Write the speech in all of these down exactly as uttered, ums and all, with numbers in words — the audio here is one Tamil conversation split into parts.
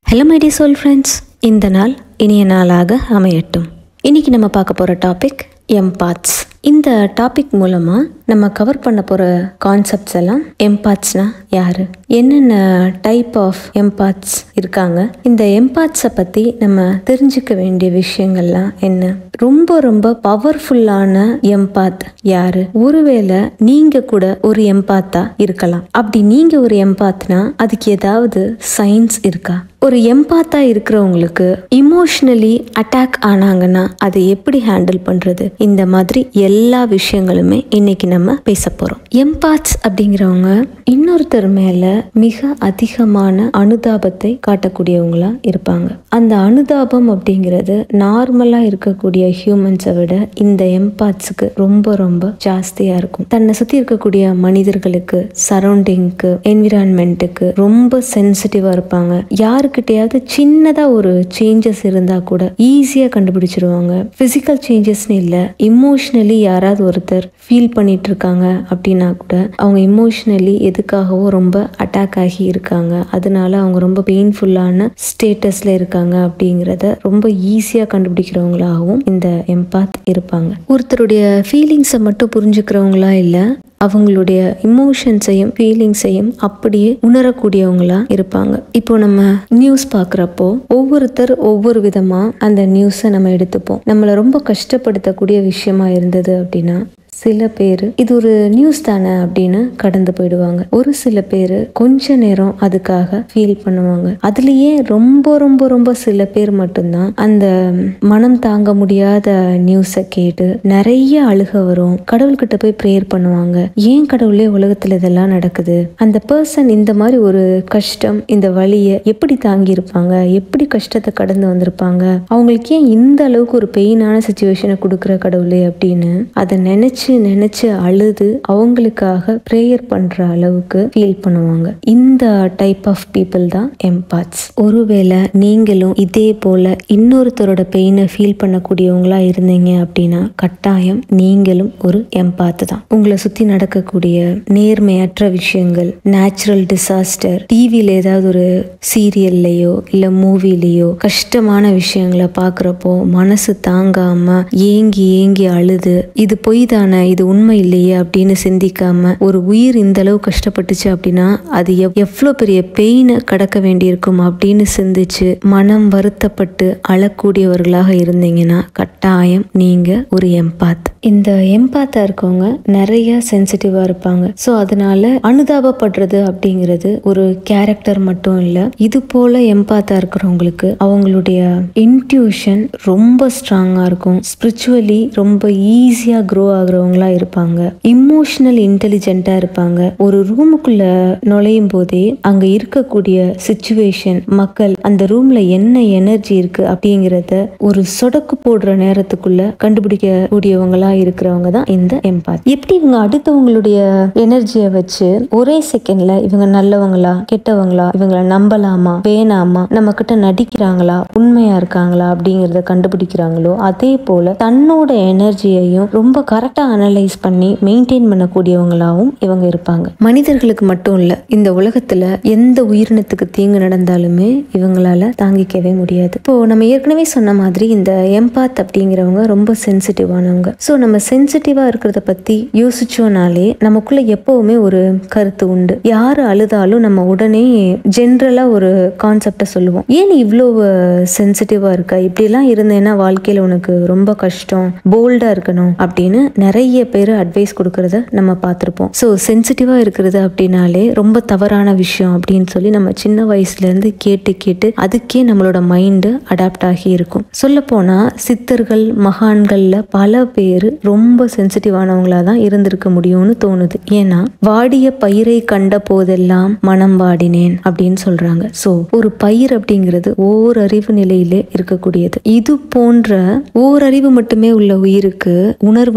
Hello my dear soul friends, இந்த நாள் இனிய நாளாக அமையட்டும். இன்றைக்கி நம்ம பார்க்க போகிற டாபிக் எம்பாத்ஸ். இந்த டாபிக் மூலமாக நம்ம கவர் பண்ண போகிற கான்செப்ட்ஸ் எல்லாம் எம்பாத்ஸ்னா யார், என்னென்ன டைப் ஆஃப் எம்பாத்ஸ் இருக்காங்க, இந்த எம்பாத்ஸை பற்றி நம்ம தெரிஞ்சுக்க வேண்டிய விஷயங்கள்லாம் என்ன, ரொம்ப ரொம்ப பவர்ஃபுல்லான எம்பாத் யாரு, ஒருவேளை நீங்கள் கூட ஒரு எம்பாத்தா இருக்கலாம். அப்படி நீங்கள் ஒரு எம்பாத்னா அதுக்கு ஏதாவது சயின்ஸ் இருக்கா? ஒரு எம்பாத்தா இருக்கிறவங்களுக்கு இமோஷனலி அட்டாக் ஆனாங்கன்னா அதை எப்படி ஹேண்டில் பண்றது, இந்த மாதிரி எல்லா விஷயங்களுமே இன்னைக்கு நம்ம பேச போறோம். எம்பாத்ஸ் அப்படிங்கிறவங்க இன்னொருத்தர் மேல மிக அதிகமான அனுதாபத்தை காட்டக்கூடியவங்களா இருப்பாங்க. அந்த அனுதாபம் அப்படிங்கிறது நார்மலா இருக்கக்கூடிய ஹியூமன்ஸை விட இந்த எம்பாத்ஸுக்கு ரொம்ப ரொம்ப ஜாஸ்தியா இருக்கும். தன்னை சுத்தி இருக்கக்கூடிய மனிதர்களுக்கு, சரௌண்டிங்க்கு, என்விரான்மெண்ட்டுக்கு ரொம்ப சென்சிட்டிவா இருப்பாங்க. யாருக்கிட்டையாவது சின்னதா ஒரு சேஞ்சஸ் இருந்தா கூட ஈஸியா கண்டுபிடிச்சிருவாங்க. பிசிக்கல் சேஞ்சஸ்னு இல்லை, இமோஷனலி யாராவது ஒருத்தர் ஃபீல் பண்ணிட்டு இருக்காங்க அப்படின்னா கூட அவங்க இமோஷனலி எதுக்காகவோ ரொம்ப அட்டாக் ஆகி இருக்காங்க, அதனால அவங்க ரொம்ப பெயின்ஃபுல்லான ஸ்டேட்டஸ்ல இருக்காங்க அப்படிங்கிறத ரொம்ப ஈஸியா கண்டுபிடிக்கிறவங்களாகவும் இந்த எம்பாத் இருப்பாங்க. ஒருத்தருடைய ஃபீலிங்ஸை மட்டும் புரிஞ்சுக்கிறவங்களா இல்லை, அவங்களுடைய இமோஷன்ஸையும் ஃபீலிங்ஸையும் அப்படியே உணரக்கூடியவங்களா இருப்பாங்க. இப்போ நம்ம நியூஸ் பார்க்குறப்போ ஒவ்வொருத்தர் ஒவ்வொரு விதமா அந்த நியூஸை நம்ம எடுத்துப்போம். நம்மளை ரொம்ப கஷ்டப்படுத்தக்கூடிய விஷயமா இருந்தது அப்படின்னா சில பேர் இது ஒரு நியூஸ் தானே அப்படின்னு கடந்து போயிடுவாங்க. ஒரு சில பேர் கொஞ்ச நேரம் அதுக்காக ஃபீல் பண்ணுவாங்க. அதுலயே ரொம்ப ரொம்ப ரொம்ப சில பேர் மட்டும்தான் அந்த மனம் தாங்க முடியாத நியூஸை கேட்டு நிறைய அழுக வரும். கடவுள்கிட்ட போய் ப்ரேயர் பண்ணுவாங்க. ஏன் கடவுளே உலகத்துல இதெல்லாம் நடக்குது, அந்த பர்சன் இந்த மாதிரி ஒரு கஷ்டம், இந்த வலியை எப்படி தாங்கி இருப்பாங்க, எப்படி கஷ்டத்தை கடந்து வந்திருப்பாங்க, அவங்களுக்கு ஏன் இந்த அளவுக்கு ஒரு பெயினான சிச்சுவேஷனை கொடுக்குற கடவுளே அப்படின்னு அதை நினைச்சு நினைச்சு அழுது அவங்களுக்காக பிரேயர் பண்ற அளவுக்கு ஃபீல் பண்ணுவாங்க. இந்த டைப் ஆஃப் பீப்புள் தான் எம்பாத்ஸ். ஒருவேளை நீங்களும் இதே போல இன்னொருத்தரோட பெயினை ஃபீல் பண்ணக்கூடியவங்களா இருந்தீங்க அப்படின்னா கட்டாயம் நீங்களும் ஒரு எம்பாத் தான். உங்களை சுத்தி நடக்கக்கூடிய நேர்மையற்ற விஷயங்கள், நேச்சுரல் டிசாஸ்டர், டிவியில ஏதாவது ஒரு சீரியல்லையோ இல்ல மூவிலையோ கஷ்டமான விஷயங்களை பாக்குறப்போ மனசு தாங்காம ஏங்கி ஏங்கி அழுது இது பொய் தானே, இது உண்மை இல்லையே அப்படின்னு சிந்திக்காம ஒரு உயிர் இந்த அளவு கஷ்டப்பட்டுச்சு அப்படின்னா அது எவ்வளவு பெரிய பெயினை கடக்க வேண்டியிருக்கும் அப்படின்னு சிந்திச்சு மனம் வருத்தப்பட்டு அழக்கூடியவர்களாக இருந்தீங்கன்னா கட்டாயம் நீங்க ஒரு எம்பாத். இந்த எம்பாத்தா இருக்கவங்க நிறைய சென்சிட்டிவா இருப்பாங்க. ஸோ அதனால அனுதாபப்படுறது அப்படிங்கிறது ஒரு கேரக்டர் மட்டும் இல்லை. இது போல எம்பாத்தா இருக்கிறவங்களுக்கு அவங்களுடைய இன்ட்யூஷன் ரொம்ப ஸ்ட்ராங்கா இருக்கும். ஸ்பிரிச்சுவலி ரொம்ப ஈஸியா க்ரோ ஆகுறவங்களா இருப்பாங்க. இமோஷனல் இன்டெலிஜென்ட்டா இருப்பாங்க. ஒரு ரூமுக்குள்ள நுழையும் போதே அங்க இருக்கக்கூடிய சிச்சுவேஷன், மக்கள், அந்த ரூம்ல என்ன எனர்ஜி இருக்கு அப்படிங்கிறத ஒரு சொடக்கு போடுற நேரத்துக்குள்ள கண்டுபிடிக்க கூடியவங்களா இருக்கிறவங்க தான் இந்த எம்பாத். எப்படி இவங்க அடுத்தவங்களுடைய எனர்ஜியை வச்சு ஒரே செகண்ட்ல இவங்க நல்லவங்களா கெட்டவங்களா, இவங்களை நம்பலாமா வேணாமா, நம்ம கிட்ட நடிக்கிறாங்களா உண்மையா இருக்காங்களா அப்படிங்கறத கண்டுபிடிக்கிறாங்களோ அதே போல தன்னோட எனர்ஜியையும் ரொம்ப கரெக்டா அனலைஸ் பண்ணி மெயின்டைன் பண்ணக்கூடியவங்களாவும் இவங்க இருப்பாங்க. மனிதர்களுக்கு மட்டும் இல்ல, இந்த உலகத்துல எந்த உயிரினத்துக்கு தீங்கு நடந்தாலுமே இவங்களால தாங்கிக்கவே முடியாது. இப்போ நம்ம ஏற்கனவே சொன்ன மாதிரி இந்த எம்பாத் அப்படிங்கிறவங்க ரொம்ப சென்சிட்டிவானவங்க. ஸோ நம்ம சென்சிட்டிவா இருக்கிறத பத்தி யோசிச்சோனாலே நமக்குள்ள எப்பவுமே ஒரு கருத்து உண்டு. யாரு அழுதாலும் நம்ம உடனே ஜென்ரலா ஒரு கான்செப்டை சொல்லுவோம். ஏன் இவ்வளவு சென்சிட்டிவா இருக்க, இப்படிலாம் இருந்தேன்னா வாழ்க்கையில உனக்கு ரொம்ப கஷ்டம், போல்டா இருக்கணும் அப்படின்னு நிறைய பேர் அட்வைஸ் கொடுக்கறத நம்ம பார்த்திருப்போம். ஸோ சென்சிட்டிவா இருக்கிறது அப்படின்னாலே ரொம்ப தவறான விஷயம் அப்படின்னு சொல்லி நம்ம சின்ன வயசுல இருந்து கேட்டு கேட்டு அதுக்கே நம்மளோட மைண்டு அடாப்ட் ஆகி இருக்கும். சொல்ல போனா சித்தர்கள் மகான்கள்ல பல பேர் ரொம்ப சென்சிட்டிவானவங்களா தான் இருந்திருக்க முடியும்னு தோணுது. ஏன்னா வாடிய பயிரை கண்ட போதெல்லாம் மனம் வாடினேன் அப்படின்னு சொல்றாங்க. சோ ஒரு பயிர் அப்படிங்கிறது ஓரறிவு நிலையிலே இருக்கக்கூடியது. இது போன்ற ஓரறிவு மட்டுமே உள்ள உயிருக்கு உணர்வு நிலை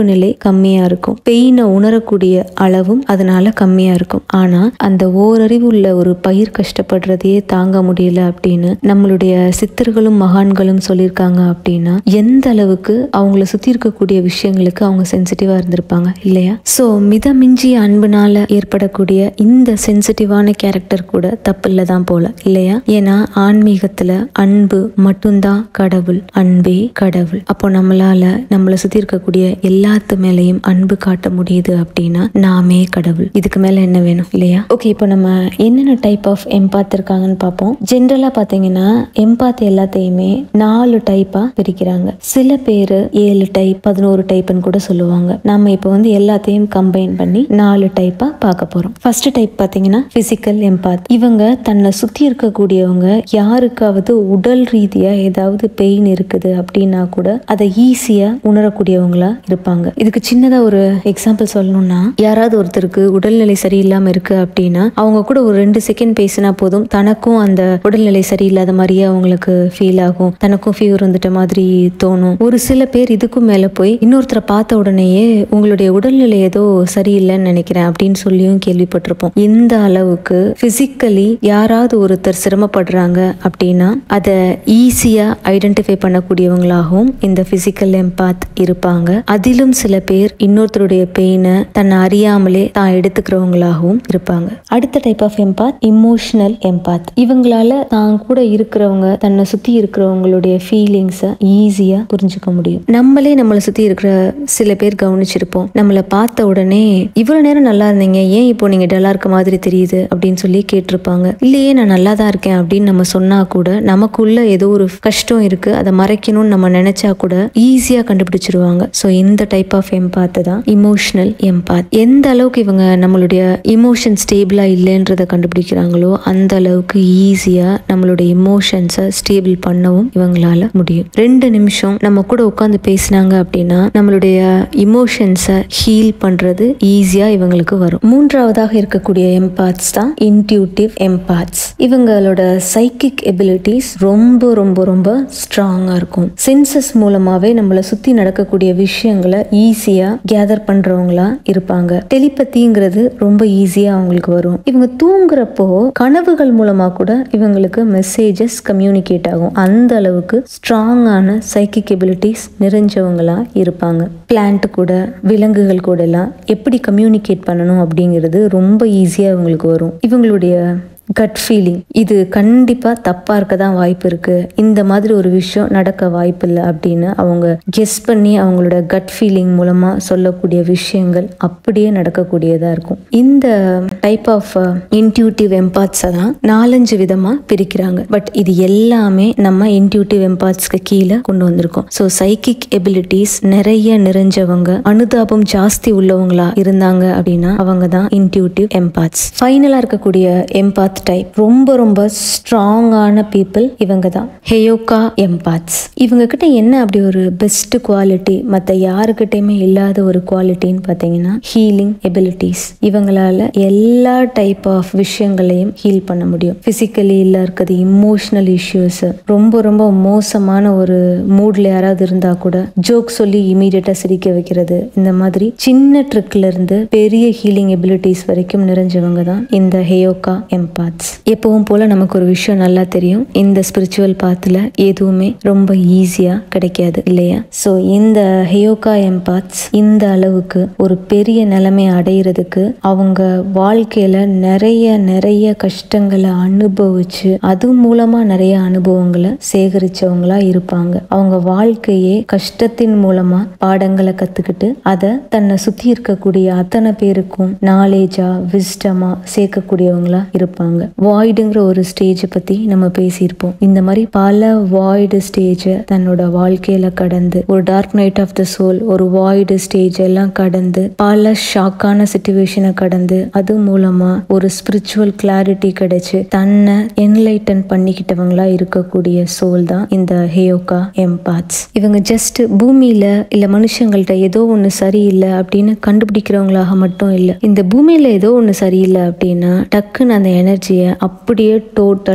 கம்மியா இருக்கும். பெயினை உணரக்கூடிய அளவும் அதனால கம்மியா இருக்கும். ஆனா அந்த ஓரறிவு உள்ள ஒரு பயிர் கஷ்டப்படுறதையே தாங்க முடியல அப்படின்னு நம்மளுடைய சித்தர்களும் மகான்களும் சொல்லியிருக்காங்க. அப்படின்னா எந்த அளவுக்கு அவங்கள சுத்தி இருக்கக்கூடிய விஷயங்களுக்கு அவங்க சென்சிட்டிவா இருந்திருப்பாங்க இல்லையா? சோ மிதமிஞ்சிய அன்புனால ஏற்படக்கூடிய இந்த சென்சிட்டிவான கேரக்டர் கூட தப்பு இல்லதான் போல இல்லையா? ஏன்னா ஆன்மீகத்துல அன்பு மட்டும்தான் கடவுள், அன்பே கடவுள். அப்போ நம்மளால நம்மளை சுத்தி இருக்கக்கூடிய எல்லாத்து மேலையும் அன்பு காட்ட முடியுது அப்படின்னா நாமே கடவுள். இதுக்கு மேல என்ன வேணும் இல்லையா? ஓகே, இப்போ நம்ம என்னென்ன டைப் ஆஃப் எம்பாத் இருக்காங்கன்னு பார்ப்போம். ஜென்ரலா பாத்தீங்கன்னா எம்பாத் எல்லாத்தையுமே நாலு டைப்பா பிரிக்கிறாங்க. சில பேரு ஏழு டைப், பதினோரு டைப்னு கூட சொல்லுவாங்க. நம்ம இப்போ வந்து எல்லாத்தையும் கம்பைன் பண்ணி நாலு டைப்பா பார்க்க போறோம். ஃபர்ஸ்ட் டைப் பாத்தீங்கன்னா பிசிக்கல் எம்பாத். இவங்க தன்னை சுத்தி இருக்கக்கூடியவங்க யாருக்காவது உடல் ரீதியா ஏதாவது பெயின் இருக்குது அப்படின்னா கூட அதை ஈஸியா உணரக்கூடியவங்களா இருப்பாங்க. இதுக்கு சின்னதா ஒரு எக்ஸாம்பிள் சொல்லணும்னா, யாராவது ஒருத்தருக்கு உடல்நிலை சரியில்லாம இருக்கு அப்படின்னா அவங்க கூட ஒரு ரெண்டு செகண்ட் பேசினா போதும் தனக்கும் அந்த உடல்நிலை சரியில்லாத மாதிரியே அவங்களுக்கு ஃபீல் ஆகும், தனக்கும் ஃபீவர் வந்துட்ட மாதிரி தோணும். ஒரு சில பேர் இதுக்கும் மேல போய் இன்னொருத்தரை பார்த்த உடனேயே உங்களுடைய உடல்நிலை ஏதோ சரியில்லைன்னு நினைக்கிறேன் அப்படின்னு சொல்லியும் கேள்விப்பட்டிருப்போம். இந்த அளவுக்கு பிசிக்கலி யாராவது ஒருத்தர் சிரமப்படுறாங்க அப்படின்னா அதை ஈஸியா ஐடென்டிஃபை பண்ணக்கூடியவங்களாகவும் இந்த பிசிக்கல் எம்பாத் இருப்பாங்க. அதிலும் சில பேர் இன்னொருத்தருடைய பெயினை தன்னை அறியாமலே தான் எடுத்துக்கிறவங்களாகவும் இருப்பாங்க. அடுத்த type of empath emotional empath. இவங்களால தான் கூட இருக்கிறவங்க, தன்னை சுத்தி இருக்கிறவங்களுடைய ஃபீலிங்ஸை ஈஸியா புரிஞ்சுக்க முடியும். நம்மளே நம்மளை சுத்தி இருக்கிற சில பேர் கவனிச்சிருப்போம். நம்மளை பார்த்த உடனே இவ்வளவு நேரம் நல்லா இருந்தீங்க, ஏன் இப்போ நீங்க டல்லா இருக்க மாதிரி தெரியுது அப்படின்னு சொல்லி கேட்டிருப்பாங்க. இல்லையே நான் நல்லா தான் இருக்கேன் அப்படின்னு நம்ம சொன்னா கூட நமக்குள்ள ஏதோ ஒரு கஷ்டம் இருக்கு, அதை மறைக்கணும்னு நம்ம நினைச்சா கூட ஈஸியா கண்டுபிடிச்சிருவாங்க. ஸோ இந்த டைப் ஆஃப் எம்பாத் தான் இமோஷனல் எம்பாத். எந்த அளவுக்கு இவங்க நம்மளுடைய இமோஷன் ஸ்டேபிளா இல்லைன்றதை கண்டுபிடிக்கிறாங்களோ அந்த அளவுக்கு ஈஸியா நம்மளுடைய இமோஷன்ஸை ஸ்டேபிள் பண்ணவும் இவங்களால முடியும். ரெண்டு நிமிஷம் நம்ம கூட உட்காந்து பேசினாங்க அப்படின்னா நம்மளுடைய இமோஷன்ஸை ஹீல் பண்றது ஈஸியா இவங்களுக்கு வரும். மூன்றாவதாக இருக்கக்கூடிய எம்பாத்ஸ் தான் இன்ட்யூட்டிவ் எம்பாத்ஸ். இவங்களோட சைக்கிக் எபிலிட்டிஸ் ரொம்ப ரொம்ப ரொம்ப ஸ்ட்ராங்கா இருக்கும். சென்சஸ் மூலமாவே நம்மளை சுத்தி நடக்கக்கூடிய விஷயங்களை ஈஸியா கேதர் பண்றவங்களா இருப்பாங்க. டெலிபதிங்கிறது ரொம்ப ஈஸியா அவங்களுக்கு வரும். இவங்க தூங்குறப்போ கனவுகள் மூலமா கூட இவங்களுக்கு மெசேஜஸ் கம்யூனிகேட் ஆகும். அந்த அளவுக்கு ஸ்ட்ராங்கான சைக்கிக் எபிலிட்டிஸ் நிறைஞ்சவங்களா இருப்பாங்க. பிளான்ட் கூட, விலங்குகள் கூட எல்லாம் எப்படி கம்யூனிகேட் பண்ணணும் அப்படிங்கிறது ரொம்ப ஈஸியா இவங்களுக்கு வரும். இவங்களுடைய கட் ஃபீலிங் இது கண்டிப்பா தப்பா இருக்க தான் வாய்ப்பு இருக்கு, இந்த மாதிரி ஒரு விஷயம் நடக்க வாய்ப்பு இல்லை அப்படின்னு அவங்க கெஸ் பண்ணி அவங்களோட கட் ஃபீலிங் மூலமா சொல்லக்கூடிய விஷயங்கள் அப்படியே நடக்கக்கூடியதா இருக்கும். இந்த டைப் ஆஃப் இன்ட்யூட்டிவ் எம்பாத்ஸை தான் நாலஞ்சு விதமா பிரிக்கிறாங்க. பட் இது எல்லாமே நம்ம இன்ட்யூட்டிவ் எம்பாத்ஸ்க்கு கீழே கொண்டு வந்திருக்கோம். ஸோ சைக்கிக் எபிலிட்டிஸ் நிறைய நிறைஞ்சவங்க, அனுதாபம் ஜாஸ்தி உள்ளவங்களா இருந்தாங்க அப்படின்னா அவங்க தான் இன்ட்யூட்டிவ் எம்பாத்ஸ். ஃபைனலா இருக்கக்கூடிய எம்பாத் டைப் ரொம்ப ரொம்ப ஸ்ட்ராங்கான பீப்புள் இவங்க தான் ஹெயோகா எம்பாத்ஸ். இவங்க கிட்ட என்ன அப்படி ஒரு பெஸ்ட் குவாலிட்டி மற்ற யாருக்கிட்டையுமே இல்லாத ஒரு குவாலிட்டின்னு பார்த்தீங்கன்னா ஹீலிங் எபிலிட்டிஸ். இவங்களால எல்லா டைப் ஆஃப் விஷயங்களையும் ஹீல் பண்ண முடியும். பிசிக்கலி இல்லை இருக்கிறது, இமோஷனல் இஷ்யூஸ், ரொம்ப ரொம்ப மோசமான ஒரு மூட்ல யாராவது இருந்தா கூட ஜோக் சொல்லி இமீடியட்டா சிரிக்க வைக்கிறது, இந்த மாதிரி சின்ன ட்ரிக்ல இருந்து பெரிய ஹீலிங் எபிலிட்டிஸ் வரைக்கும் நிறைஞ்சவங்க தான் இந்த ஹெயோகா எம்பாத். எப்பவும் போல நமக்கு ஒரு விஷயம் நல்லா தெரியும், இந்த ஸ்பிரிச்சுவல் பாத்துல எதுவுமே ரொம்ப ஈஸியா கிடைக்காது இல்லையா? சோ இந்த ஹெயோகா எம்பாத்ஸ் இந்த அளவுக்கு ஒரு பெரிய நிலைமை அடையிறதுக்கு அவங்க வாழ்க்கையில நிறைய நிறைய கஷ்டங்களை அனுபவிச்சு அது மூலமா நிறைய அனுபவங்களை சேகரிச்சவங்களா இருப்பாங்க. அவங்க வாழ்க்கையே கஷ்டத்தின் மூலமா பாடங்களை கத்துக்கிட்டு அதை தன்னை சுத்தி இருக்கக்கூடிய அத்தனை பேருக்கும் நாலேஜா விஸ்டமா சேர்க்கக்கூடியவங்களா இருப்பாங்க. வாய்டுங்கிற ஒரு ஸ்டேஜை பத்தி நம்ம பேசியிருப்போம். இந்த மாதிரி பல வாய்டு ஸ்டேஜை தன்னோட வாழ்க்கையில கடந்து, ஒரு dark night of the soul, ஒரு வாய்டு ஸ்டேஜ் எல்லாம் கடந்து, பல ஷாக்கான சிச்சுவேஷனை கடந்து அது மூலமா ஒரு ஸ்பிரிச்சுவல் கிளாரிட்டி கிடைச்சு தன்னை என்லைட்டன் பண்ணிக்கிட்டவங்களா இருக்கக்கூடிய சோல் தான் இந்த ஹெயோகா எம்பாத்ஸ். இவங்க ஜஸ்ட் பூமியில இல்ல மனுஷங்கள்ட்ட ஏதோ ஒண்ணு சரியில்லை அப்படின்னு கண்டுபிடிக்கிறவங்களாக மட்டும் இல்லை, இந்த பூமியில ஏதோ ஒண்ணு சரியில்லை அப்படின்னா டக்குன்னு அந்த எனர்ஜியை அப்படியே டோட்டலா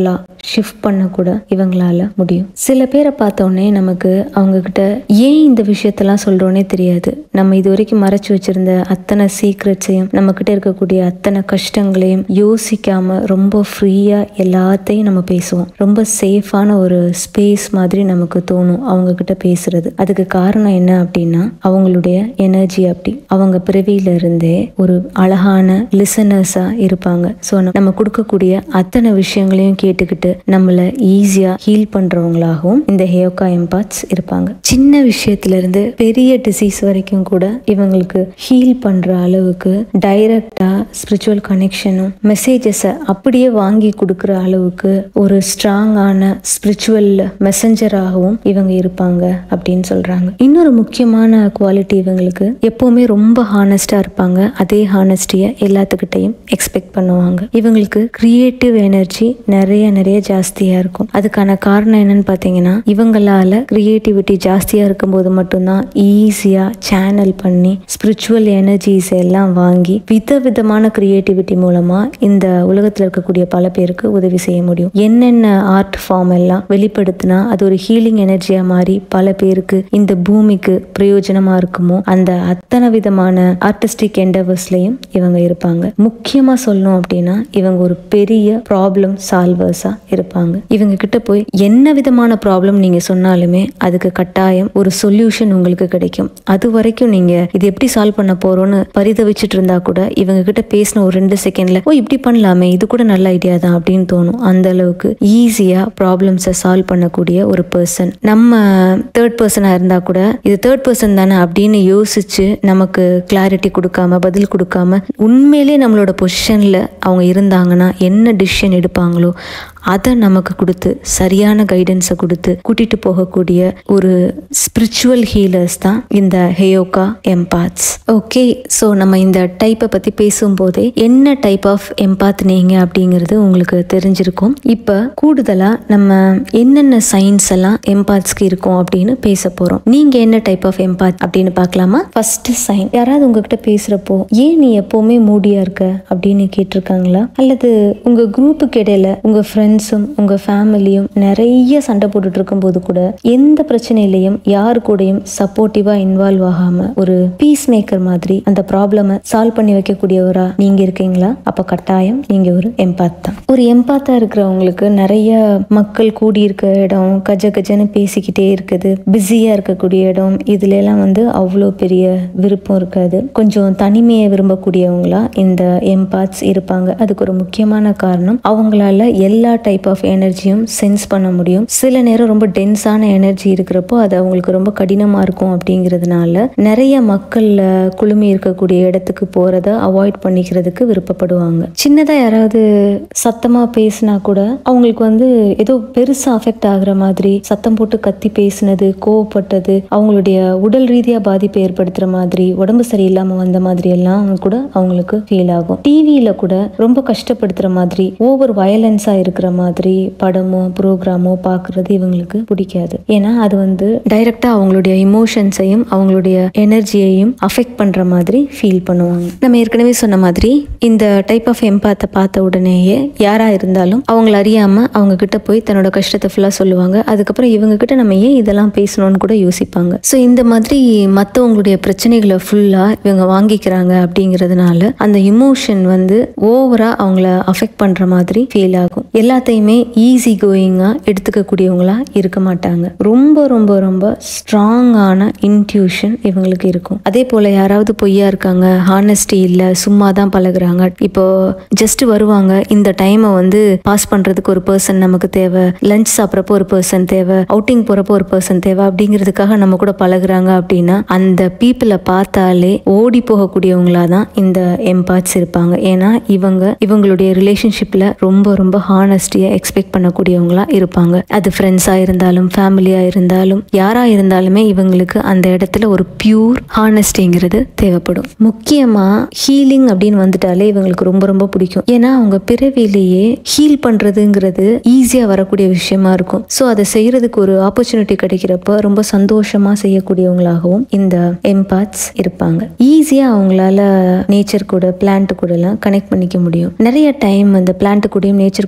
ஷிஃப்ட் பண்ண கூட இவங்களால முடியும். சில பேரை பார்த்தோன்னே நமக்கு அவங்க கிட்ட ஏன் இந்த விஷயத்தெல்லாம் சொல்றோன்னே தெரியாது. நம்ம இது வரைக்கும் மறைச்சு வச்சிருந்த அத்தனை சீக்ரெட்ஸையும், நம்ம கிட்ட இருக்கக்கூடிய அத்தனை கஷ்டங்களையும் யோசிக்காம ரொம்ப ஃப்ரீயா எல்லாத்தையும் நம்ம பேசுவோம். ரொம்ப சேஃபான ஒரு ஸ்பேஸ் மாதிரி நமக்கு தோணும் அவங்க கிட்ட பேசுறது. அதுக்கு காரணம் என்ன அப்படின்னா அவங்களுடைய எனர்ஜி. அப்படி அவங்க பிறவியில இருந்தே ஒரு அழகான லிசனர்ஸா இருப்பாங்க. ஸோ நம்ம கொடுக்கக்கூடிய அத்தனை விஷயங்களையும் கேட்டுக்கிட்டு நம்மள ஈஸியா ஹீல் பண்றவங்களாகவும் இந்த ஹேயோகா எம்பாத்ஸ் இருப்பாங்க. சின்ன விஷயத்துல இருந்து பெரிய டிசீஸ் வரைக்கும் கூட இவங்களுக்கு ஹீல் பண்ற அளவுக்கு டைரக்டா ஸ்பிரிச்சுவல் கனெக்ஷனும் மெசேஜஸை அப்படியே வாங்கி கொடுக்குற அளவுக்கு ஒரு ஸ்ட்ராங்கான ஸ்பிரிச்சுவல் மெசஞ்சராகவும் இவங்க இருப்பாங்க அப்படின்னு சொல்றாங்க. இன்னொரு முக்கியமான குவாலிட்டி இவங்களுக்கு எப்பவுமே ரொம்ப ஹானஸ்டா இருப்பாங்க. அதே ஹானஸ்டியை எல்லாத்துக்கிட்டையும் எக்ஸ்பெக்ட் பண்ணுவாங்க. இவங்களுக்கு கிரியேட்டிவ் எனர்ஜி நிறைய நிறைய ஜாஸ்தியா இருக்கும். அதுக்கான காரணம் என்னன்னு பாத்தீங்கன்னா இவங்களால கிரியேட்டிவிட்டி ஜாஸ்தியா இருக்கும்போது மட்டும்தான் ஈஸியா சேனல் பண்ணி ஸ்பிரிச்சுவல் எனர்ஜிஸ் எல்லாம் வாங்கி விதவிதமான கிரியேட்டிவிட்டி மூலமா இந்த உலகத்துல இருக்கக்கூடிய பல பேருக்கு உதவி செய்ய முடியும். என்னென்ன ஆர்ட் ஃபார்ம் எல்லாம் வெளிப்படுத்தினா அது ஒரு ஹீலிங் எனர்ஜியா மாறி பல பேருக்கு இந்த பூமிக்கு பிரயோஜனமா இருக்குமோ அந்த அத்தனை விதமான ஆர்டிஸ்டிக் எண்டவர்ஸ்லயும் இவங்க இருப்பாங்க. முக்கியமா சொல்லணும் அப்படின்னா இவங்க ஒரு பெரிய ப்ராப்ளம் சால்வர்ஸா இருப்பாங்க. இவங்க கிட்ட போய் என்ன விதமான ப்ராப்ளம் நீங்க சொன்னாலுமே அதுக்கு கட்டாயம் ஒரு சொல்யூஷன் உங்களுக்கு கிடைக்கும். அது வரைக்கும் நீங்க இது எப்படி சால்வ் பண்ண போறோம்னு பரிதவிச்சுட்டு இருந்தா கூட இவங்க கிட்ட பேசின ஒரு ரெண்டு செகண்ட்ல ஓ இப்படி பண்ணலாமே, இது கூட நல்ல ஐடியா தான் அப்படின்னு தோணும். அந்த அளவுக்கு ஈஸியா ப்ராப்ளம்ஸை சால்வ் பண்ணக்கூடிய ஒரு பர்சன். நம்ம தேர்ட் பர்சனா இருந்தா கூட இது தேர்ட் பர்சன் தானே அப்படின்னு யோசிச்சு நமக்கு கிளாரிட்டி கொடுக்காம பதில் கொடுக்காம உண்மையிலே நம்மளோட பொசிஷன்ல அவங்க இருந்தாங்கன்னா என்ன டிசிஷன் எடுப்பாங்களோ அதை நமக்கு கொடுத்து சரியான கைடன்ஸை கொடுத்து கூட்டிட்டு போகக்கூடிய ஒரு ஸ்பிரிச்சுவல் ஹீலர்ஸ் தான் இந்த ஹேயோகா எம்பாத்ஸ். ஓகே, ஸோ நம்ம இந்த டைப்பை பத்தி பேசும்போதே என்ன டைப் ஆஃப் எம்பாத் நீங்க அப்படிங்கிறது உங்களுக்கு தெரிஞ்சிருக்கும். இப்போ கூடுதலா நம்ம என்னென்ன சயின்ஸ் எல்லாம் எம்பாத்ஸ்க்கு இருக்கும் அப்படின்னு பேச போறோம். நீங்க என்ன டைப் ஆஃப் எம்பாத் அப்படின்னு பார்க்கலாமா? ஃபர்ஸ்ட் சைன், யாராவது உங்ககிட்ட பேசுறப்போ ஏன் நீ எப்பவுமே மூடியா இருக்க அப்படின்னு கேட்டிருக்காங்களா? அல்லது உங்க குரூப்புக்கு இடையில உங்க ஃப்ரெண்ட்ஸ் உங்க ஃபேமிலியும் நிறைய சண்டை போட்டுட்டு இருக்கும் போது கூட எந்த பிரச்சனையிலையும் யாரு கூடயும் சப்போர்ட்டிவா இன்வால்வ் ஆகாம ஒரு பீஸ் மேக்கர் மாதிரி அந்த ப்ராப்ளம சால்வ் பண்ணி வைக்கக்கூடியவரா நீங்க இருக்கீங்களா? அப்ப கட்டாயம் நீங்க ஒரு எம்பாத் தான். ஒரு எம்பாத்தா இருக்கிறவங்களுக்கு நிறைய மக்கள் கூடி இருக்க இடம், கஜ கஜன்னு பேசிக்கிட்டே இருக்குது, பிஸியா இருக்கக்கூடிய இடம், இதுல எல்லாம் வந்து அவ்வளோ பெரிய விருப்பம் இருக்காது. கொஞ்சம் தனிமையை விரும்பக்கூடியவங்களா இந்த எம்பாத்ஸ் இருப்பாங்க. அதுக்கு ஒரு முக்கியமான காரணம் அவங்களால எல்லா டைப் ஆஃப் எனர்ஜியும் சென்ஸ் பண்ண முடியும். சில நேரம் ரொம்ப டென்ஸான எனர்ஜி இருக்கிறப்போ அது அவங்களுக்கு ரொம்ப கடினமா இருக்கும். அப்படிங்கிறதுனால நிறைய மக்கள் குழுமி இருக்கக்கூடிய இடத்துக்கு போறத அவாய்ட் பண்ணிக்கிறதுக்கு விருப்பப்படுவாங்க. சின்னதா யாராவது சத்தமா பேசினா கூட அவங்களுக்கு வந்து ஏதோ பெருசா அஃபெக்ட் ஆகுற மாதிரி சத்தம் போட்டு கத்தி பேசினது, கோவப்பட்டது, அவங்களுடைய உடல் ரீதியா பாதிப்பு ஏற்படுத்துற மாதிரி, உடம்பு சரியில்லாம வந்த மாதிரி எல்லாம் கூட அவங்களுக்கு ஃபீல் ஆகும். டிவியில கூட ரொம்ப கஷ்டப்படுத்துற மாதிரி ஓவர் வயலன்ஸா இருக்கிற மாதிரி படமோ ப்ரோக்ராமோ பார்க்கறது இவங்களுக்கு பிடிக்காது. ஏன்னா அது வந்து டைரக்டா அவங்களுடைய இமோஷன்ஸையும் அவங்களுடைய எனர்ஜியையும் அஃபெக்ட் பண்ற மாதிரி ஃபீல் பண்ணுவாங்க. நம்ம ஏற்கனவே சொன்ன மாதிரி இந்த டைப் ஆஃப் எம்பாத்தை பார்த்த உடனேயே யாரா இருந்தாலும் அவங்களை அறியாம அவங்க கிட்ட போய் தன்னோட கஷ்டத்தை ஃபுல்லா சொல்லுவாங்க. அதுக்கப்புறம் இவங்க கிட்ட நம்ம ஏன் இதெல்லாம் பேசணும்னு கூட யோசிப்பாங்க. ஸோ இந்த மாதிரி மற்றவங்களுடைய பிரச்சனைகளை ஃபுல்லா இவங்க வாங்கிக்கிறாங்க. அப்படிங்கிறதுனால அந்த இமோஷன் வந்து ஓவரா அவங்கள அஃபெக்ட் பண்ற மாதிரி ஃபீல் ஆகும். எல்லாத்தையுமே ஈஸி கோயிங்கா எடுத்துக்கக்கூடியவங்களா இருக்க மாட்டாங்க. ரொம்ப ரொம்ப ரொம்ப ஸ்ட்ராங்கான இன்ட்யூஷன் இவங்களுக்கு இருக்கும். அதே போல யாராவது பொய்யா இருக்காங்க, ஹானஸ்டி இல்ல, சும்மா தான் பழகுறாங்க, இப்போ ஜஸ்ட் வருவாங்க, இந்த டைமை வந்து பாஸ் பண்றதுக்கு ஒரு பர்சன் நமக்கு தேவை, லஞ்ச் சாப்பிட்றப்போ ஒரு பர்சன் தேவை, அவுட்டிங் போறப்போ ஒரு பர்சன் தேவை அப்படிங்கிறதுக்காக நம்ம கூட பழகுறாங்க அப்படின்னா அந்த பீப்புளை பார்த்தாலே ஓடி போகக்கூடியவங்களா தான் இந்த எம்பாத்ஸ் இருப்பாங்க. ஏன்னா இவங்க இவங்களுடைய ரிலேஷன்ஷிப்ல ரொம்ப ரொம்ப ஹானஸ்டியை எக்ஸ்பெக்ட் பண்ணக்கூடியவங்களா இருப்பாங்க. அது ஃப்ரெண்ட்ஸா இருந்தாலும் ஃபேமிலியா இருந்தாலும் யாரா இருந்தாலுமே இவங்களுக்கு அந்த இடத்துல ஒரு பியூர் ஹானஸ்டிங்கிறது தேவைப்படும். முக்கியமா ஹீலிங் அப்படின்னு வந்துட்டாலே இவங்களுக்கு ரொம்ப ரொம்ப பிடிக்கும். ஏன்னா அவங்க பிறவிலேயே ஹீல் பண்றதுங்கிறது ஈஸியா வரக்கூடிய விஷயமா இருக்கும். ஸோ அதை செய்யறதுக்கு ஒரு ஆப்பர்ச்சுனிட்டி கிடைக்கிறப்ப ரொம்ப சந்தோஷமா செய்யக்கூடியவங்களாகவும் இந்த எம்பாத்ஸ் இருப்பாங்க. ஈஸியா அவங்களால நேச்சர் கூட பிளான்ட் கூட எல்லாம் கனெக்ட் பண்ணிக்க முடியும். நிறைய டைம் அந்த பிளான்ட் கூடயும் நேச்சர் கூடயும் ஸ்பெண்ட்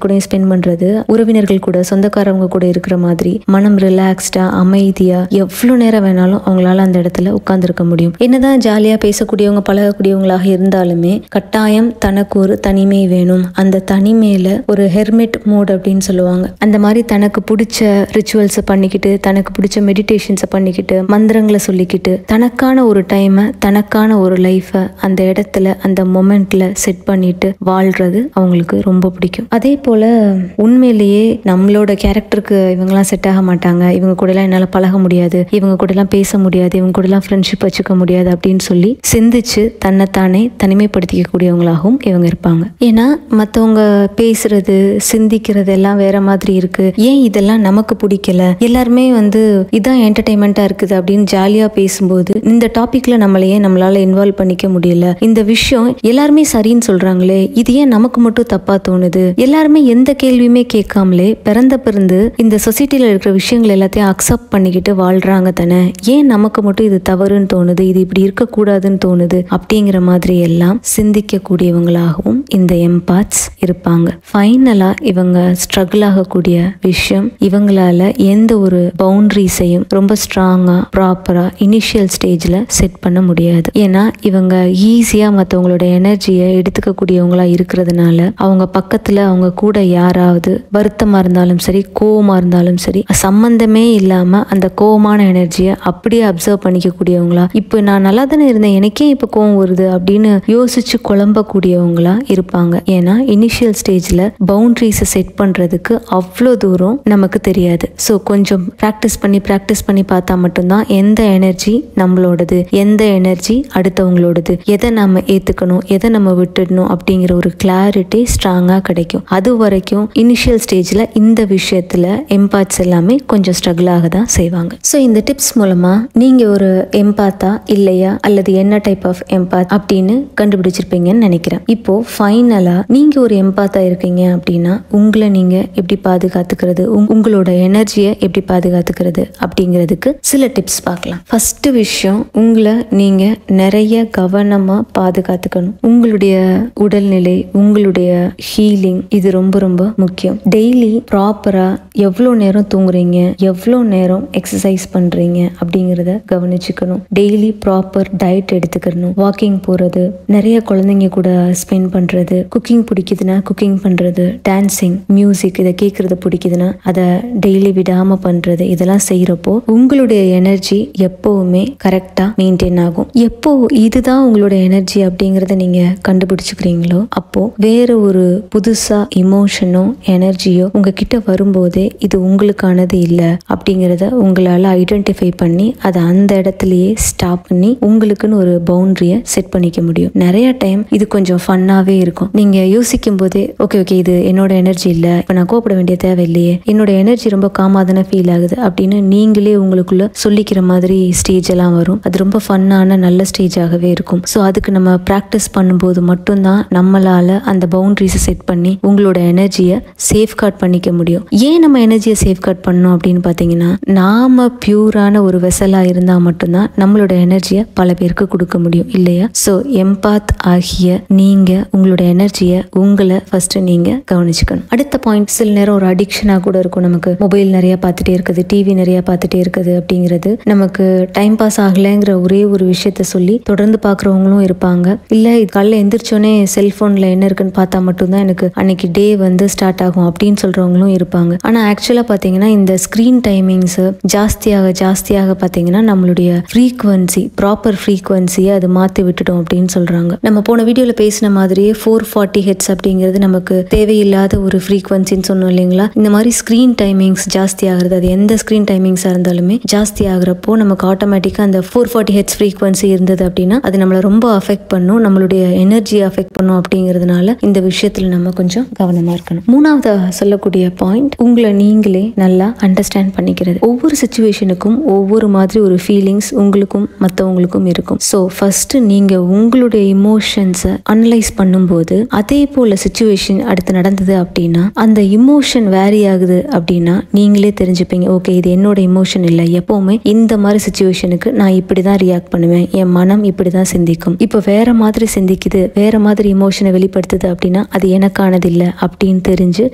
ஸ்பெண்ட் பண்றது உறவினர்கள் கூட சொந்தக்காரவங்க கூட இருக்கிற மாதிரி மனம் ரிலாக்ஸ்டா அமைதியா எவ்வளவு நேரம் வேணாலும் அவங்களால அந்த இடத்துல உட்கார்ந்துருக்க முடியும். என்னதான் ஜாலியா பேசக்கூடியவங்க பழகக்கூடியவங்களாக இருந்தாலுமே கட்டாயம் தனக்கு ஒரு தனிமை வேணும். அந்த தனிமையில ஒரு ஹெர்மிட் மோட் அப்படின்னு சொல்லுவாங்க. அந்த மாதிரி தனக்கு பிடிச்ச ரிச்சுவல்ஸை பண்ணிக்கிட்டு தனக்கு பிடிச்ச மெடிடேஷன்ஸை பண்ணிக்கிட்டு மந்திரங்களை சொல்லிக்கிட்டு தனக்கான ஒரு டைமை தனக்கான ஒரு லைஃபை அந்த இடத்துல அந்த மொமெண்ட்ல செட் பண்ணிட்டு வாழ்றது அவங்களுக்கு ரொம்ப பிடிக்கும். அதே போல உண்மையிலேயே நம்மளோட கேரக்டருக்கு இவங்கெல்லாம் செட் ஆக மாட்டாங்க, இவங்க கூட எல்லாம் என்னால பழக முடியாது, இவங்க கூட எல்லாம் பேச முடியாது, இவங்க கூட எல்லாம் ஃப்ரெண்ட்ஷிப் வச்சுக்க முடியாது அப்படின்னு சொல்லி சிந்திச்சு தன்னைத்தானே தனிமைப்படுத்திக்க கூடியவங்களாகவும் இவங்க இருப்பாங்க. ஏன்னா மற்றவங்க பேசுறது சிந்திக்கிறது எல்லாம் வேற மாதிரி இருக்கு, ஏன் இதெல்லாம் நமக்கு பிடிக்கல, எல்லாருமே வந்து இதான் என்டர்டைன்மெண்டா இருக்குது அப்படின்னு ஜாலியா பேசும்போது இந்த டாபிக்ல நம்மளையே நம்மளால இன்வால்வ் பண்ணிக்க முடியல, இந்த விஷயம் எல்லாருமே சரின்னு சொல்றாங்களே இது ஏன் நமக்கு மட்டும் தப்பா தோணுது, எல்லாருமே எந்த கேள்வியுமே கேட்காமலே பிறந்த பிறந்து இந்த சொசைட்டில இருக்கிற விஷயங்கள் எல்லாத்தையும் அக்செப்ட் பண்ணிக்கிட்டு வாழ்றாங்க தானே, ஏன் நமக்கு மட்டும் இது தவறுன்னு தோணுது, இது இப்படி இருக்கக்கூடாதுன்னு தோணுது அப்படிங்கிற மாதிரி எல்லாம் சிந்திக்க கூடியவங்களாகவும் இந்த எம்பாத்ஸ் இருப்பாங்க. ஃபைனலா இவங்க ஸ்ட்ரகிள் ஆகக்கூடிய விஷயம் இவங்களால எந்த ஒரு பவுண்டரிஸையும் ரொம்ப ஸ்ட்ராங்கா ப்ராப்பரா இனிஷியல் ஸ்டேஜ்ல செட் பண்ண முடியாது. ஏன்னா இவங்க ஈஸியா மற்றவங்களோட எனர்ஜியை எடுத்துக்க கூடியவங்களா இருக்கிறதுனால அவங்க பக்கத்துல அவங்க கூட யாராவது வருத்தமா இருந்தாலும் சரி கோவமா இருந்தாலும் சரி சம்பந்தமே இல்லாம அந்த கோவமான எனர்ஜியை அப்படியே அப்சர்வ் பண்ணிக்க கூடியவங்களா, இப்ப நான் நல்லா தானே இருந்தேன் எனக்கே இப்ப கோவம் வருது அப்படின்னு யோசிச்சு குழம்ப கூடியவங்களா இருப்பாங்க. ஏன்னா இனிஷியல் ஸ்டேஜ்ல பவுண்டரிஸை செட் பண்றதுக்கு அவ்வளோ தூரம் நமக்கு தெரியாது. ஸோ கொஞ்சம் ப்ராக்டிஸ் பண்ணி ப்ராக்டிஸ் பண்ணி பார்த்தா மட்டும்தான் எந்த எனர்ஜி நம்மளோடது எந்த எனர்ஜி அடுத்தவங்களோடது, எதை நம்ம ஏத்துக்கணும் எதை நம்ம விட்டுடணும் அப்படிங்கிற ஒரு கிளாரிட்டி ஸ்ட்ராங்கா கிடைக்கும். அது வரைக்கும் இனிஷியல் ஸ்டேஜ்ல இந்த விஷயத்துல எம்பாத்ஸ் எல்லாமே கொஞ்சம் ஸ்ட்ரகிள் ஆக தான் செய்வாங்க. ஸோ இந்த டிப்ஸ் மூலமா நீங்க ஒரு எம்பாத்தா இல்லையா அல்லது என்ன டைப் ஆஃப் எம்பாத் அப்படின்னு கண்டுபிடிச்சிருப்பீங்கன்னு நினைக்கிறேன். இப்போ ஃபைனலா நீங்க ஒரு எம்பாத்தா இருக்கீங்க அப்படின்னா உங்களை நீங்க எப்படி பாதுகாத்துக்கிறது, உங்களோட எனர்ஜியை எப்படி பாதுகாத்துக்கிறது அப்படிங்கிறதுக்கு சில டிப்ஸ் பார்க்கலாம். ஃபர்ஸ்ட் விஷயம், உங்களை நீங்க நிறைய கவனமா பாதுகாத்துக்கணும். உங்களுடைய உடல்நிலை உங்களுடைய ஹீலிங் இது ரொம்ப ரொம்ப முக்கியம். டெய்லி ப்ராப்பரா எவ்வளோ நேரம் தூங்குறீங்க எவ்வளோ நேரம் எக்ஸசைஸ் பண்றீங்க அப்படிங்கிறத கவனிச்சுக்கணும். டெய்லி ப்ராப்பர் டயட் எடுத்துக்கணும். வாக்கிங் போறது, நிறைய குழந்தைங்க கூட ஸ்பெண்ட் பண்றது, குக்கிங் பிடிக்குதுன்னா குக்கிங் பண்றது, டான்சிங் மியூசிக் இதை கேட்கறது பிடிக்குதுன்னா அதை டெய்லி விடாம பண்றது, இதெல்லாம் செய்யறப்போ உங்களுடைய எனர்ஜி எப்பவுமே கரெக்டா மெயின்டைன் ஆகும். எப்போ இதுதான் உங்களோட எனர்ஜி அப்படிங்கறத நீங்க கண்டுபிடிச்சுக்கிறீங்களோ அப்போ வேற ஒரு புதுசா இமோஷனோ எனர்ஜியோ உங்ககிட்ட வரும்போதே இது உங்களுக்கானது இல்ல அப்படிங்கறத உங்களால ஐடென்டிஃபை பண்ணி அதை அந்த இடத்துலயே ஸ்டாப் பண்ணி உங்களுக்குன்னு ஒரு பவுண்டரியை செட் பண்ணிக்க முடியும். நிறைய டைம் இது கொஞ்சம் ஃபன்னாவே இருக்கும். நீங்க யோசிக்கும் போதே ஓகே ஓகே இது என்னோட எனர்ஜி இல்ல, இப்ப நான் கோப்பட வேண்டிய தேவை இல்லையே, என்னோட எனர்ஜி ரொம்ப காமாதான ஃபீல் ஆகுது அப்படின்னு நீங்களே உங்களுக்குள்ள சொல்லிக்கிற மாதிரி ஸ்டேஜ் எல்லாம் வரும். அது ரொம்ப ஃபன்னான நல்ல ஸ்டேஜாகவே இருக்கும். ஸோ அதுக்கு நம்ம ப்ராக்டிஸ் பண்ணும்போது மட்டும்தான் நம்மளால அந்த பவுண்டரிஸை செட் பண்ணி உங்களோட எனர்ஜியை சேஃப்கார்ட் பண்ணிக்க முடியும். ஏன் நம்ம எனர்ஜியை சேஃப்கார்ட் பண்ணணும் அப்படின்னு பார்த்தீங்கன்னா நாம பியூரான ஒரு வெசலா இருந்தா மட்டும்தான் நம்மளோட எனர்ஜியை பல பேருக்கு கொடுக்க முடியும் இல்லையா? ஸோ எம்பாத் ஆகிய நீங்க உங்களோட எனர்ஜியை உங்களை ஃபர்ஸ்ட் நீங்க கவனிச்சுக்கணும். அடுத்த பாயிண்ட், சில நேரம் ஒரு அடிக்ஷனா கூட இருக்கும். நமக்கு மொபைல் நிறைய பார்த்துட்டே இருக்குது, டிவி நிறைய பார்த்துட்டே இருக்குது அப்படிங்கிறது நமக்கு டைம் பாஸ் ஆகலைங்கிற ஒரே ஒரு விஷயத்த சொல்லி தொடர்ந்து பார்க்குறவங்களும் இருப்பாங்க. இல்லை காலைல எந்திரிச்சோன்னே செல்ஃபோனில் என்ன இருக்குன்னு பார்த்தா மட்டும்தான் எனக்கு அன்னைக்கு டே வந்து ஸ்டார்ட் ஆகும் அப்படின்னு சொல்கிறவங்களும் இருப்பாங்க. ஆனால் ஆக்சுவலாக பார்த்தீங்கன்னா இந்த ஸ்க்ரீன் டைமிங்ஸு ஜாஸ்தியாக ஜாஸ்தியாக பார்த்தீங்கன்னா நம்மளுடைய ஃப்ரீக்வன்சி ப்ராப்பர் ஃப்ரீக்வன்சியை அது மாற்றி விட்டுட்டோம் அப்படின்னு சொல்கிறாங்க. நம்ம போன வீடியோவில் பேசின மாதிரியே ஃபோர் ஃபார்ட்டி ஹெட்ஸ் அப்படிங்கிறது நமக்கு தேவையில்லாத ஒரு ஃப்ரீக்வன்சின்னு சொன்னோம் இல்லைங்களா? இந்த மாதிரி ஸ்க்ரீன் டைமிங்ஸ் ஜாஸ்தி ஆகுறது, அது எந்த ஸ்க்ரீன் டைமிங்ஸாக இருந்தாலுமே ஜாஸ்தி ஆகுறப்போ நமக்கு ஆட்டோமேட்டிக்காக அந்த ஃபோர் ஃபார்ட்டி ஹெட்ஸ் ஃப்ரீக்வன்சி இருந்தது அப்படின்னா அது நம்மளை ரொம்ப அஃபெக்ட் பண்ணும், நம்மளுடைய எனர்ஜியை அஃபெக்ட் பண்ணும். அப்படிங்கிறதுனால இந்த விஷயத்தில் நம்ம கொஞ்சம் கவனமாக இருக்கணும். மூணாவது சொல்லக்கூடிய பாயிண்ட், உங்களை நீங்களே நல்லா அண்டர்ஸ்டாண்ட் பண்ணிக்கிறது. ஒவ்வொரு சிச்சுவேஷனுக்கும் ஒவ்வொரு மாதிரி ஒரு ஃபீலிங்ஸ் உங்களுக்கும் மற்றவங்களுக்கும் இருக்கும். ஸோ ஃபர்ஸ்ட் நீங்கள் உங்களுடைய இமோஷன்ஸை அனலைஸ் பண்ணும்போது அதே போல் சிச்சுவேஷன் அடுத்து நடந்தது அப்படின்னா அந்த இமோஷன் வேரி ஆகுது அப்படின்னா நீங்களே தெரிஞ்சுப்பீங்க, ஓகே இது என்னோட இமோஷன் இல்லை, எப்போவுமே இந்த மாதிரி சிச்சுவேஷனுக்கு நான் இப்படி தான் ரியாக்ட் பண்ணுவேன், என் மனம் இப்படி தான் சிந்திக்கும், இப்போ வேற மாதிரி சிந்திக்குது வேற மாதிரி இமோஷனை வெளிப்படுத்துது அப்படின்னா அது எனக்கானது இல்லை அப்படின்னு தெரிஞ்சு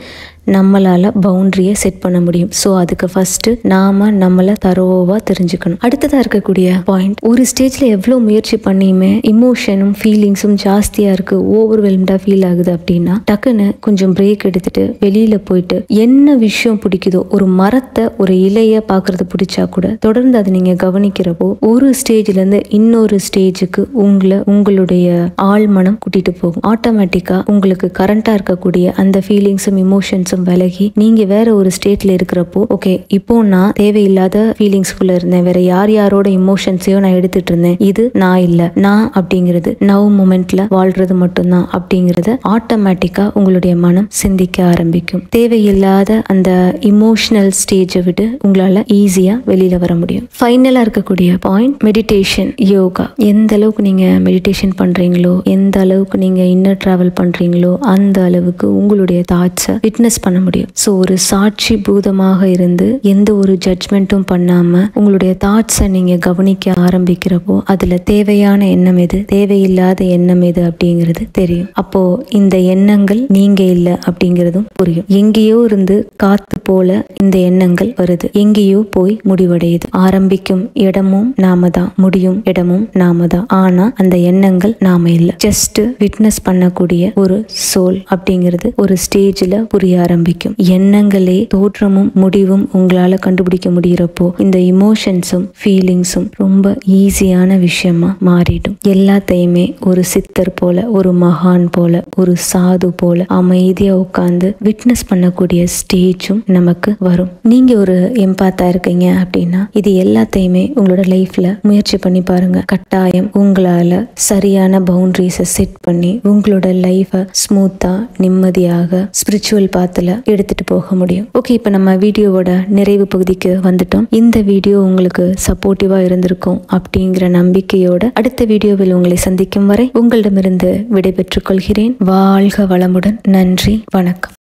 நம்மளால பவுண்டரியை செட் பண்ண முடியும். ஸோ அதுக்கு ஃபர்ஸ்ட் நாம நம்மளை தரோவா தெரிஞ்சுக்கணும். அடுத்ததா இருக்கக்கூடிய பாயிண்ட், ஒரு ஸ்டேஜ்ல எவ்வளவு முயற்சி பண்ணியுமே இமோஷனும் ஃபீலிங்ஸும் ஜாஸ்தியா இருக்கு, ஓவர்வெல்ம்டா ஃபீல் ஆகுது அப்படின்னா டக்குன்னு கொஞ்சம் பிரேக் எடுத்துட்டு வெளியில போயிட்டு என்ன விஷயம் பிடிக்குதோ, ஒரு மரத்தை ஒரு இலைய பாக்குறது பிடிச்சா கூட தொடர்ந்து அதை நீங்க கவனிக்கிறப்போ ஒரு ஸ்டேஜ்ல இருந்து இன்னொரு ஸ்டேஜுக்கு உங்களை உங்களுடைய ஆழ்மனம் கூட்டிட்டு போகும். ஆட்டோமேட்டிக்கா உங்களுக்கு கரண்டா இருக்கக்கூடிய அந்த ஃபீலிங்ஸும் இமோஷன்ஸும் விலகி நீங்க வேற ஒரு ஸ்டேட்ல இருக்கிறப்போ, ஓகே இப்போ நான் தேவையில்லாத ஃபீலிங்ஸ்குள்ள இருந்தேன், வேற யார் யாரோட இமோஷன்ஸையோ நான் எடுத்துட்டு இருந்தேன், இது நான் இல்ல, நான் அப்படிங்கிறது நவ் மொமெண்ட்ல வாழ்றது மட்டும்தான் அப்படிங்கறத ஆட்டோமேட்டிக்கா உங்களுடைய மனம் சிந்திக்க ஆரம்பிக்கும். தேவையில்லாத அந்த இமோஷனல் ஸ்டேஜை விட்டு உங்களால ஈஸியா வெளியில வர முடியும். ஃபைனலா இருக்கக்கூடிய பாயிண்ட், மெடிடேஷன், யோகா. எந்த அளவுக்கு நீங்க மெடிடேஷன் பண்றீங்களோ, எந்த அளவுக்கு நீங்க இன்னர் டிராவல் பண்றீங்களோ அந்த அளவுக்கு உங்களுடைய தாட்ஸை விட்னஸ் பண்ண முடியும். ஸோ ஒரு சாட்சி பூதமாக இருந்து எந்த ஒரு ஜட்ஜ்மெண்ட்டும் பண்ணாம உங்களுடைய தாட்ஸை நீங்க கவனிக்க ஆரம்பிக்கிறப்போ அதுல தேவையான எண்ணம் எது, தேவையில்லாத எண்ணம் எது அப்படிங்கிறது தெரியும். அப்போ இந்த எண்ணங்கள் நீங்க இல்ல அப்படிங்கிறதும் புரியும். எங்கேயோ இருந்து காத்து போல இந்த எண்ணங்கள் வருது, எங்கேயோ போய் முடிவடையுது. ஆரம்பிக்கும் இடமும் நாம தான், முடியும் இடமும் நாம தான். ஆனா அந்த எண்ணங்கள் நாம இல்ல. ஜஸ்ட் விட்னஸ் பண்ணக்கூடிய ஒரு சோல் அப்படிங்கிறது ஒரு ஸ்டேஜ்ல புரிய ஆரம்பிக்கும். எண்ணங்களே தோற்றமும் முடிவும் உங்களால கண்டுபிடிக்க முடியறப்போ இந்த இமோஷன்ஸும் ஃபீலிங்ஸும் ரொம்ப ஈஸியான விஷயமா மாறிடும். எல்லாத்தையுமே ஒரு சித்தர் போல, ஒரு மகான் போல, ஒரு சாது போல அமைதியா உட்கார்ந்து விட்னஸ் பண்ணக்கூடிய ஸ்டேஜும் நமக்கு வரும். நீங்க ஒரு எம்பாத்தா இருக்கீங்க அப்படின்னா இது எல்லாத்தையுமே உங்களோட லைஃப்ல முயற்சி பண்ணி பாருங்க. கட்டாயம் உங்களால சரியான பவுண்டரிஸை செட் பண்ணி உங்களோட லைஃபை ஸ்மூத்தா நிம்மதியாக ஸ்பிரிச்சுவல் பாத்துல எடுத்துட்டு போக முடியும். ஓகே, இப்ப நம்ம வீடியோவோட நிறைவு பகுதிக்கு வந்துட்டோம். இந்த வீடியோ உங்களுக்கு சப்போர்ட்டிவா இருந்திருக்கும் அப்படிங்கிற நம்பிக்கையோட அடுத்த வீடியோவில் உங்களை சந்திக்கும் வரை உங்களிடமிருந்து விடைபெற்றுக் கொள்கிறேன். வாழ்க வளமுடன். நன்றி, வணக்கம்.